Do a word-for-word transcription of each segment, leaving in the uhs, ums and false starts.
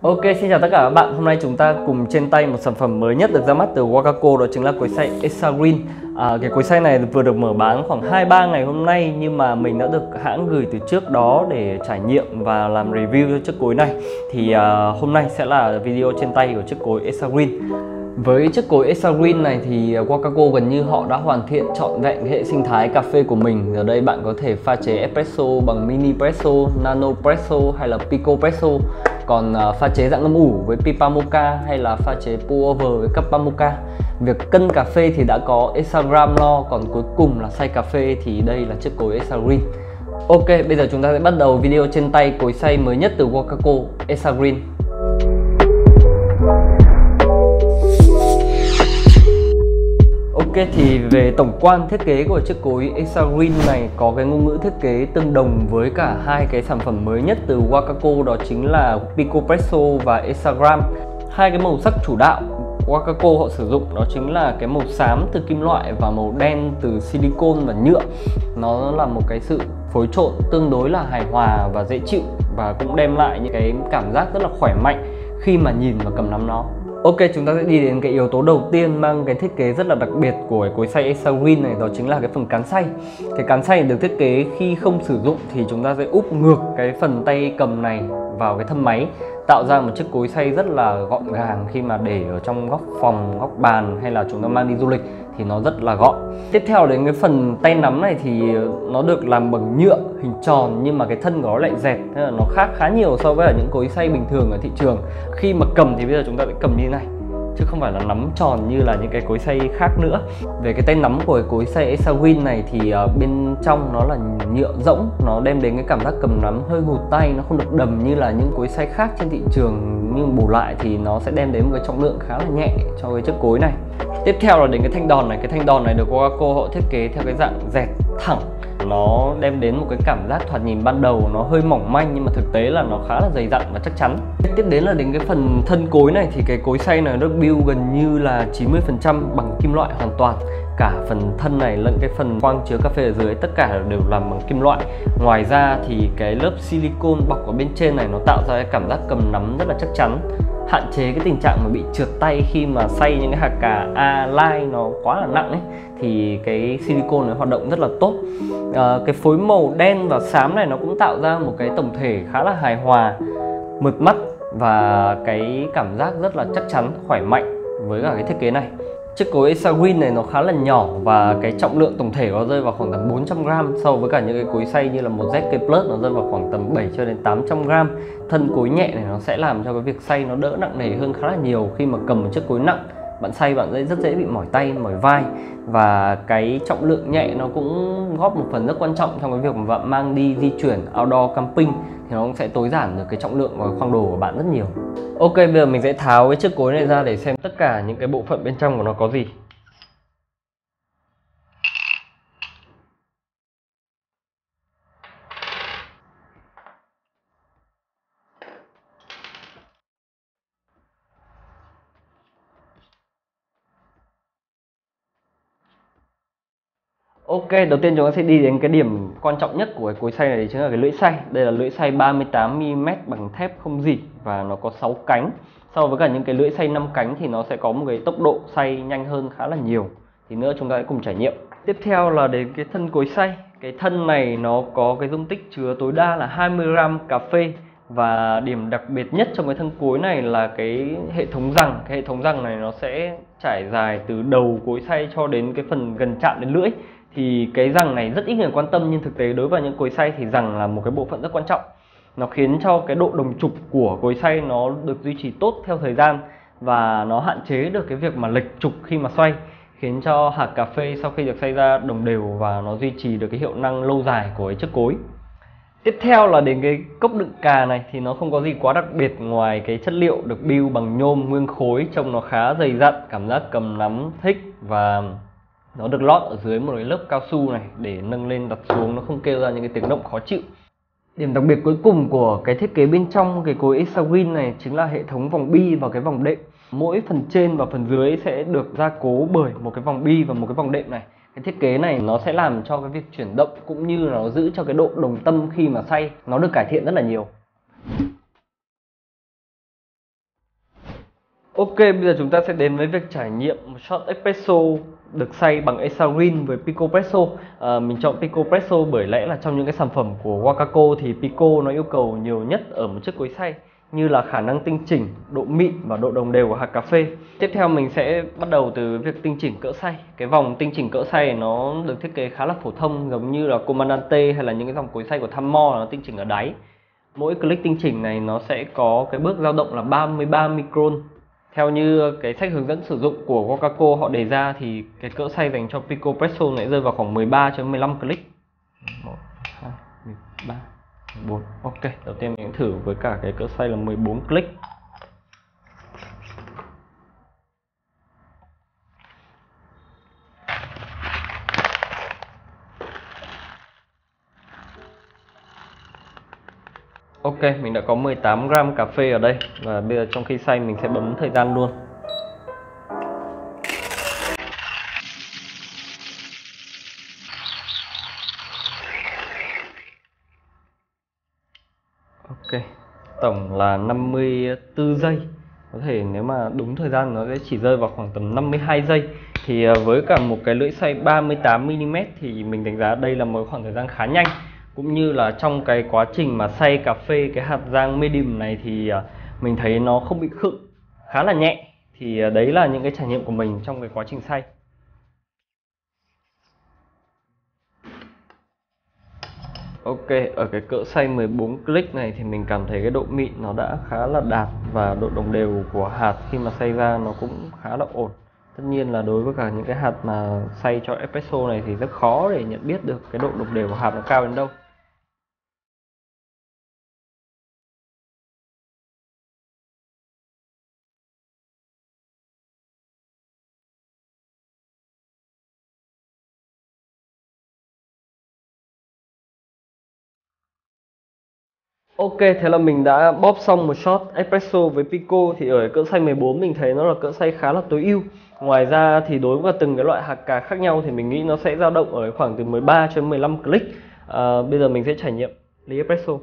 Ok, xin chào tất cả các bạn. Hôm nay chúng ta cùng trên tay một sản phẩm mới nhất được ra mắt từ Wakaco, đó chính là cối xay Exagreen. À, cái cối xay này vừa được mở bán khoảng hai ba ngày hôm nay, nhưng mà mình đã được hãng gửi từ trước đó để trải nghiệm và làm review cho chiếc cối này. Thì à, hôm nay sẽ là video trên tay của chiếc cối Exagreen. Với chiếc cối Exagreen này thì Wakaco gần như họ đã hoàn thiện trọn vẹn cái hệ sinh thái cà phê của mình. Ở đây bạn có thể pha chế espresso bằng mini presso, nano presso hay là pico presso. Còn uh, pha chế dạng ngâm ủ với pipa mocha hay là pha chế pour over với kappa mocha. Việc cân cà phê thì đã có Exagram lo, còn cuối cùng là xay cà phê thì đây là chiếc cối Exagreen. Ok, bây giờ chúng ta sẽ bắt đầu video trên tay cối xay mới nhất từ Wakaco, Exagreen. Ok, thì về tổng quan thiết kế của chiếc cối Exagreen này có cái ngôn ngữ thiết kế tương đồng với cả hai cái sản phẩm mới nhất từ Wakaco, đó chính là Pico Presso và Exagram. Hai cái màu sắc chủ đạo Wakaco họ sử dụng đó chính là cái màu xám từ kim loại và màu đen từ silicon và nhựa. Nó là một cái sự phối trộn tương đối là hài hòa và dễ chịu, và cũng đem lại những cái cảm giác rất là khỏe mạnh khi mà nhìn và cầm nắm nó. Ok, chúng ta sẽ đi đến cái yếu tố đầu tiên mang cái thiết kế rất là đặc biệt của cái cối xay Exagreen này, đó chính là cái phần cán xay. Cái cán xay được thiết kế khi không sử dụng thì chúng ta sẽ úp ngược cái phần tay cầm này vào cái thân máy, tạo ra một chiếc cối xay rất là gọn gàng khi mà để ở trong góc phòng, góc bàn hay là chúng ta mang đi du lịch thì nó rất là gọn. Tiếp theo đến cái phần tay nắm này thì nó được làm bằng nhựa hình tròn, nhưng mà cái thân của nó lại dẹt, nên là nó khác khá nhiều so với những cối xay bình thường ở thị trường. Khi mà cầm thì bây giờ chúng ta sẽ cầm như thế này, chứ không phải là nắm tròn như là những cái cối xay khác nữa. Về cái tay nắm của cái cối xay Exagreen này thì uh, bên trong nó là nhựa rỗng, nó đem đến cái cảm giác cầm nắm hơi hụt tay, nó không được đầm như là những cối xay khác trên thị trường, nhưng bù lại thì nó sẽ đem đến một cái trọng lượng khá là nhẹ cho cái chiếc cối này. Tiếp theo là đến cái thanh đòn này. Cái thanh đòn này được Wakaco họ thiết kế theo cái dạng dẹt thẳng. Nó đem đến một cái cảm giác thoạt nhìn ban đầu nó hơi mỏng manh, nhưng mà thực tế là nó khá là dày dặn và chắc chắn. Tiếp đến là đến cái phần thân cối này thì cái cối xay này được build gần như là chín mươi phần trăm bằng kim loại hoàn toàn. Cả phần thân này lẫn cái phần khoang chứa cà phê ở dưới tất cả đều làm bằng kim loại. Ngoài ra thì cái lớp silicon bọc ở bên trên này nó tạo ra cái cảm giác cầm nắm rất là chắc chắn, hạn chế cái tình trạng mà bị trượt tay khi mà xay những cái hạt cà A lai nó quá là nặng ấy, thì cái silicon này hoạt động rất là tốt. À, cái phối màu đen và xám này nó cũng tạo ra một cái tổng thể khá là hài hòa, mượt mắt và cái cảm giác rất là chắc chắn, khỏe mạnh với cả cái thiết kế này. Chiếc cối Exagreen này nó khá là nhỏ và cái trọng lượng tổng thể nó rơi vào khoảng tầm bốn trăm gam, so với cả những cái cối xay như là một Z K Plus nó rơi vào khoảng tầm bảy cho đến tám trăm gam. Thân cối nhẹ này nó sẽ làm cho cái việc xay nó đỡ nặng nề hơn khá là nhiều. Khi mà cầm một chiếc cối nặng, bạn xay bạn sẽ rất dễ bị mỏi tay, mỏi vai, và cái trọng lượng nhẹ nó cũng góp một phần rất quan trọng trong cái việc mà bạn mang đi di chuyển outdoor camping, thì nó cũng sẽ tối giản được cái trọng lượng và khoang đồ của bạn rất nhiều. Ok, bây giờ mình sẽ tháo cái chiếc cối này ra để xem tất cả những cái bộ phận bên trong của nó có gì. Ok, đầu tiên chúng ta sẽ đi đến cái điểm quan trọng nhất của cái cối xay này, chính là cái lưỡi xay. Đây là lưỡi xay ba mươi tám mi li mét bằng thép không rỉ và nó có sáu cánh. So với cả những cái lưỡi xay năm cánh thì nó sẽ có một cái tốc độ xay nhanh hơn khá là nhiều. Thì nữa chúng ta sẽ cùng trải nghiệm. Tiếp theo là đến cái thân cối xay. Cái thân này nó có cái dung tích chứa tối đa là hai mươi gam cà phê. Và điểm đặc biệt nhất trong cái thân cối này là cái hệ thống rằng. Cái hệ thống rằng này nó sẽ trải dài từ đầu cối xay cho đến cái phần gần chạm đến lưỡi. Thì cái rằng này rất ít người quan tâm, nhưng thực tế đối với những cối xay thì rằng là một cái bộ phận rất quan trọng. Nó khiến cho cái độ đồng trục của cối xay nó được duy trì tốt theo thời gian, và nó hạn chế được cái việc mà lệch trục khi mà xoay, khiến cho hạt cà phê sau khi được xay ra đồng đều và nó duy trì được cái hiệu năng lâu dài của cái chiếc cối. Tiếp theo là đến cái cốc đựng cà này thì nó không có gì quá đặc biệt ngoài cái chất liệu được build bằng nhôm nguyên khối, trông nó khá dày dặn, cảm giác cầm nắm thích, và nó được lót ở dưới một cái lớp cao su này để nâng lên đặt xuống nó không kêu ra những cái tiếng động khó chịu. Điểm đặc biệt cuối cùng của cái thiết kế bên trong cái cối Exagreen này chính là hệ thống vòng bi và cái vòng đệm. Mỗi phần trên và phần dưới sẽ được gia cố bởi một cái vòng bi và một cái vòng đệm này. Cái thiết kế này nó sẽ làm cho cái việc chuyển động cũng như là nó giữ cho cái độ đồng tâm khi mà xay nó được cải thiện rất là nhiều. Ok, bây giờ chúng ta sẽ đến với việc trải nghiệm một shot espresso được xay bằng Esa-Green với Pico Presso. À, mình chọn Pico Presso bởi lẽ là trong những cái sản phẩm của Wacaco thì Pico nó yêu cầu nhiều nhất ở một chiếc cối xay, như là khả năng tinh chỉnh, độ mịn và độ đồng đều của hạt cà phê. Tiếp theo mình sẽ bắt đầu từ việc tinh chỉnh cỡ xay. Cái vòng tinh chỉnh cỡ xay nó được thiết kế khá là phổ thông, giống như là Comandante hay là những cái dòng cối xay của Thammor, nó tinh chỉnh ở đáy. Mỗi click tinh chỉnh này nó sẽ có cái bước dao động là ba mươi ba micron. Theo như cái sách hướng dẫn sử dụng của Wacaco họ đề ra thì cái cỡ xay dành cho Pico Presso này rơi vào khoảng mười ba đến mười lăm click. một, hai, ba, bốn. Ok, đầu tiên mình thử với cả cái cỡ xay là mười bốn click. Ok, mình đã có mười tám gram cà phê ở đây và bây giờ trong khi xay mình sẽ bấm thời gian luôn. Ok, tổng là năm mươi tư giây. Có thể nếu mà đúng thời gian nó sẽ chỉ rơi vào khoảng tầm năm mươi hai giây. Thì với cả một cái lưỡi xay ba mươi tám mi li mét thì mình đánh giá đây là một khoảng thời gian khá nhanh. Cũng như là trong cái quá trình mà xay cà phê cái hạt rang medium này thì mình thấy nó không bị khựng, khá là nhẹ. Thì đấy là những cái trải nghiệm của mình trong cái quá trình xay. Ok, ở cái cỡ xay mười bốn click này thì mình cảm thấy cái độ mịn nó đã khá là đạt và độ đồng đều của hạt khi mà xay ra nó cũng khá là ổn. Tất nhiên là đối với cả những cái hạt mà xay cho espresso này thì rất khó để nhận biết được cái độ đồng đều của hạt nó cao đến đâu. Ok, thế là mình đã bóp xong một shot espresso với Pico. Thì ở cỡ xay mười bốn mình thấy nó là cỡ xay khá là tối ưu. Ngoài ra thì đối với từng cái loại hạt cà khác nhau thì mình nghĩ nó sẽ dao động ở khoảng từ mười ba đến mười lăm click. à, Bây giờ mình sẽ trải nghiệm ly espresso.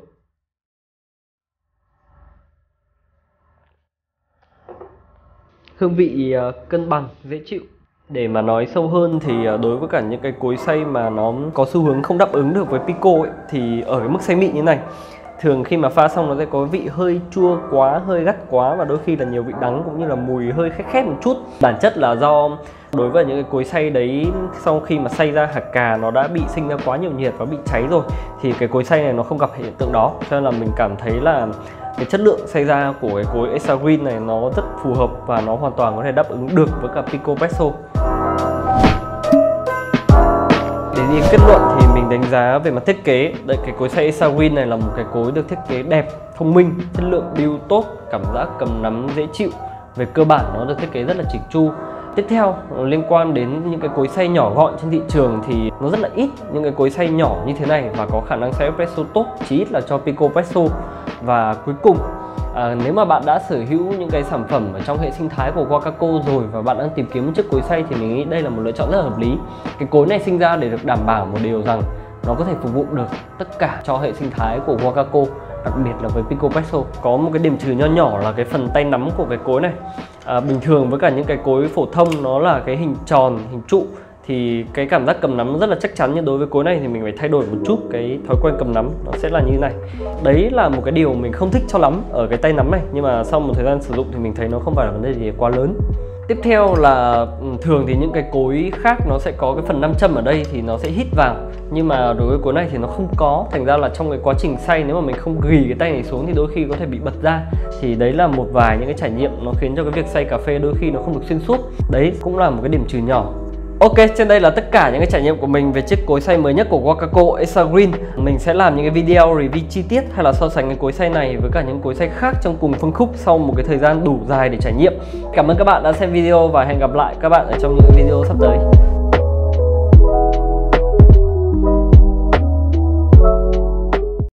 Hương vị cân bằng, dễ chịu. Để mà nói sâu hơn thì đối với cả những cái cối xay mà nó có xu hướng không đáp ứng được với Pico ấy, thì ở cái mức xay mịn như này thường khi mà pha xong nó sẽ có vị hơi chua quá, hơi gắt quá và đôi khi là nhiều vị đắng cũng như là mùi hơi khét khét một chút. Bản chất là do đối với những cái cối xay đấy, sau khi mà xay ra hạt cà nó đã bị sinh ra quá nhiều nhiệt và bị cháy rồi, thì cái cối xay này nó không gặp hiện tượng đó. Cho nên là mình cảm thấy là cái chất lượng xay ra của cái cối Esa-Green này nó rất phù hợp và nó hoàn toàn có thể đáp ứng được với cả Pico Presso. Để đi kết luận thì mình đánh giá về mặt thiết kế, đây cái cối xay Esa-Green này là một cái cối được thiết kế đẹp, thông minh, chất lượng build tốt, cảm giác cầm nắm dễ chịu. Về cơ bản nó được thiết kế rất là chỉnh chu. Tiếp theo liên quan đến những cái cối xay nhỏ gọn trên thị trường thì nó rất là ít những cái cối xay nhỏ như thế này và có khả năng xay espresso tốt, chí ít là cho Pico Presso. Và cuối cùng, à, nếu mà bạn đã sở hữu những cái sản phẩm ở trong hệ sinh thái của Wacaco rồi và bạn đang tìm kiếm một chiếc cối xay thì mình nghĩ đây là một lựa chọn rất là hợp lý. Cái cối này sinh ra để được đảm bảo một điều rằng nó có thể phục vụ được tất cả cho hệ sinh thái của Wacaco, đặc biệt là với Pico Presso. Có một cái điểm trừ nho nhỏ là cái phần tay nắm của cái cối này. À, bình thường với cả những cái cối phổ thông nó là cái hình tròn, hình trụ thì cái cảm giác cầm nắm rất là chắc chắn, nhưng đối với cối này thì mình phải thay đổi một chút cái thói quen cầm nắm, nó sẽ là như này. Đấy là một cái điều mình không thích cho lắm ở cái tay nắm này, nhưng mà sau một thời gian sử dụng thì mình thấy nó không phải là vấn đề gì quá lớn. Tiếp theo là thường thì những cái cối khác nó sẽ có cái phần nam châm ở đây thì nó sẽ hít vào, nhưng mà đối với cối này thì nó không có, thành ra là trong cái quá trình xay nếu mà mình không gỉ cái tay này xuống thì đôi khi có thể bị bật ra. Thì đấy là một vài những cái trải nghiệm nó khiến cho cái việc xay cà phê đôi khi nó không được xuyên suốt. Đấy cũng là một cái điểm trừ nhỏ. Ok, trên đây là tất cả những cái trải nghiệm của mình về chiếc cối xay mới nhất của Wacaco Esa-Green. Mình sẽ làm những cái video review chi tiết hay là so sánh cái cối xay này với cả những cối xay khác trong cùng phân khúc sau một cái thời gian đủ dài để trải nghiệm. Cảm ơn các bạn đã xem video và hẹn gặp lại các bạn ở trong những video sắp tới.